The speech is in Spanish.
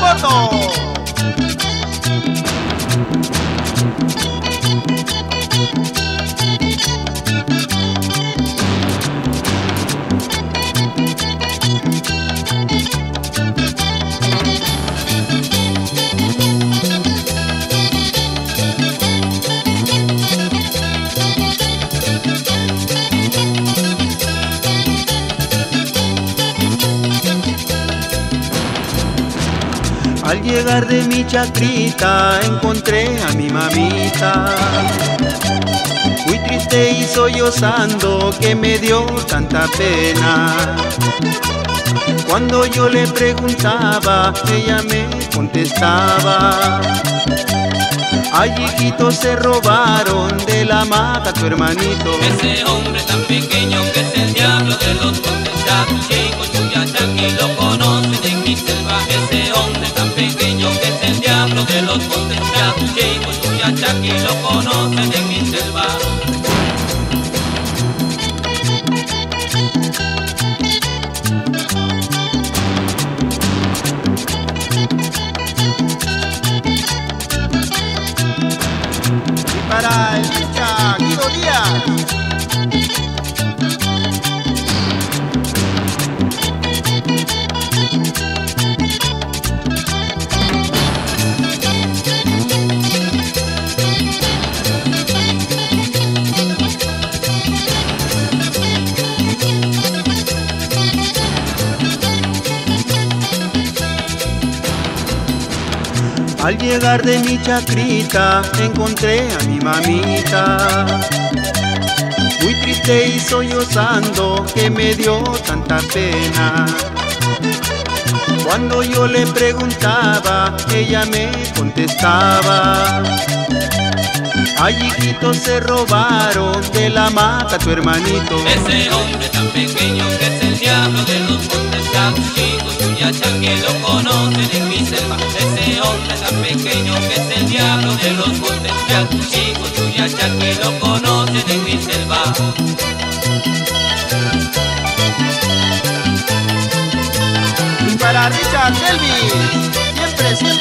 Roto. Al llegar de mi chacrita encontré a mi mamita, muy triste y sollozando que me dio tanta pena. Cuando yo le preguntaba, ella me contestaba: ay, hijito, se robaron de la hamaca tu hermanito. Ese hombre tan pequeño que es el diablo de los montes, Chico, Chuyachaqui, lo conocen en mi selva. Ese hombre tan pequeño que es el diablo de los montes, Chico, Chuyachaqui, lo conocen en mi selva. Y para el hincha Guido Díaz. Al llegar de mi chacrita encontré a mi mamita, muy triste y sollozando que me dio tanta pena. Cuando yo le preguntaba, ella me contestaba: ay, hijito, se robaron de la hamaca tu hermanito. Ese hombre tan pequeño que es el diablo de los montes, Chico, Chuyachaqui, lo conocen en mi selva. Ese hombre tan pequeño que es el diablo de los montes, Chico, Chuyachaqui, lo conocen en mi selva. Y para Richard Elvis, siempre, siempre.